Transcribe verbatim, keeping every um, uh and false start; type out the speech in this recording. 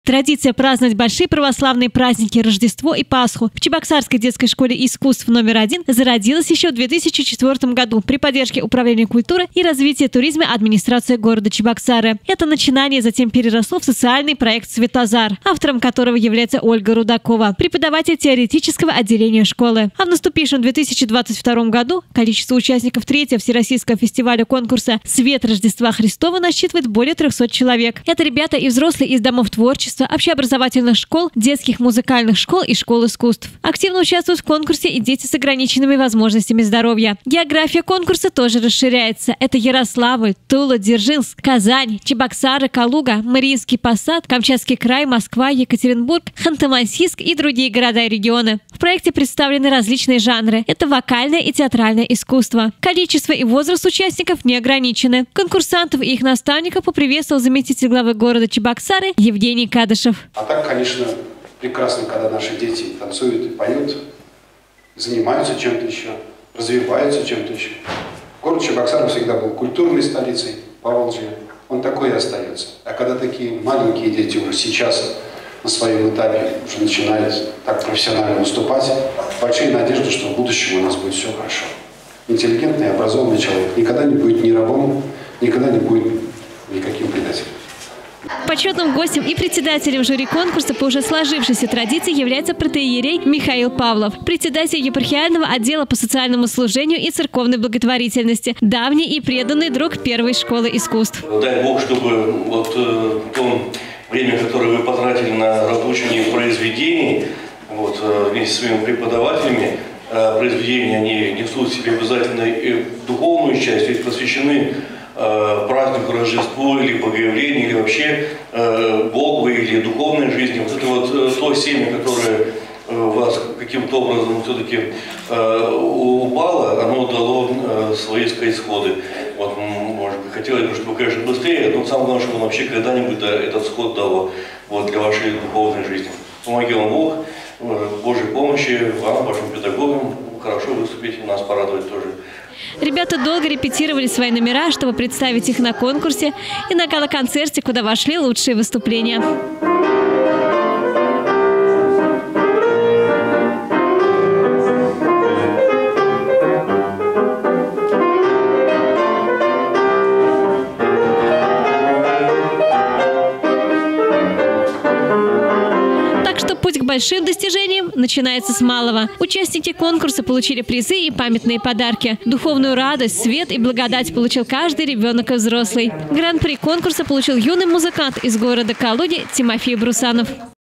Традиция праздновать большие православные праздники Рождество и Пасху в Чебоксарской детской школе искусств номер один зародилась еще в две тысячи четвёртом году при поддержке Управления культуры и развития туризма администрации города Чебоксары. Это начинание затем переросло в социальный проект «Светозар», автором которого является Ольга Рудакова, преподаватель теоретического отделения школы. А в наступившем две тысячи двадцать втором году количество участников третьего всероссийского фестиваля конкурса «Свет Рождества Христова» насчитывает более трёхсот человек. Это ребята и взрослые из домов творчества, общеобразовательных школ, детских музыкальных школ и школ искусств. Активно участвуют в конкурсе и дети с ограниченными возможностями здоровья. География конкурса тоже расширяется. Это Ярославль, Тула, Дзержинск, Казань, Чебоксары, Калуга, Мариинский Посад, Камчатский край, Москва, Екатеринбург, Ханты-Мансийск и другие города и регионы. В проекте представлены различные жанры. Это вокальное и театральное искусство. Количество и возраст участников не ограничены. Конкурсантов и их наставников поприветствовал заместитель главы города Чебоксары Евгений Кадышев. А так, конечно, прекрасно, когда наши дети танцуют и поют, занимаются чем-то еще, развиваются чем-то еще. Город Чебоксары всегда был культурной столицей Поволжья. Он такой и остается. А когда такие маленькие дети уже сейчас на своем этапе уже начинают так профессионально выступать, большие надежды, что в будущем у нас будет все хорошо. Интеллигентный, образованный человек никогда не будет ни рабом, никогда не будет никаким предателем. Почетным гостем и председателем жюри конкурса по уже сложившейся традиции является протоиерей Михаил Павлов, председатель епархиального отдела по социальному служению и церковной благотворительности, давний и преданный друг первой школы искусств. Дай Бог, чтобы вот э, то время, которое вы потратили на разучивание произведений, вот, э, вместе с своими преподавателями, э, произведения они несут в себе обязательно и духовную часть, ведь посвящены празднику Рождеству или Богоявлению, или вообще э, Богу или духовной жизни. Вот это вот э, то семя, которое э, у вас каким-то образом все-таки э, упало, оно дало э, свои, сказать, сходы. Вот, может быть, хотелось бы, чтобы, конечно, быстрее, но самое главное, чтобы вообще когда-нибудь да, этот сход дало вот, для вашей духовной жизни. Помоги вам Бог, э, Божьей помощи, вам, вашим педагогам, хорошо выступить и нас порадовать тоже. Ребята долго репетировали свои номера, чтобы представить их на конкурсе и на гала-концерте, куда вошли лучшие выступления. Путь к большим достижениям начинается с малого. Участники конкурса получили призы и памятные подарки. Духовную радость, свет и благодать получил каждый ребенок и взрослый. Гран-при конкурса получил юный музыкант из города Калуги Тимофей Брусанов.